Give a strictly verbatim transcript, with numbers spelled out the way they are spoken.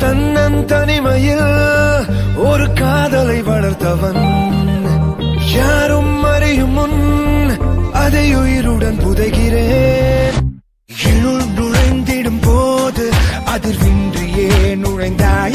தன்னன் தனிமையில் ஒரு காதலை வளர்த்தவன் யாரும் அறியும் முன் அதை உயிருடன் புதைகிறேன். இருள் நுழைந்திடும் போது அதிர்வின்றியே நுழைந்தாய்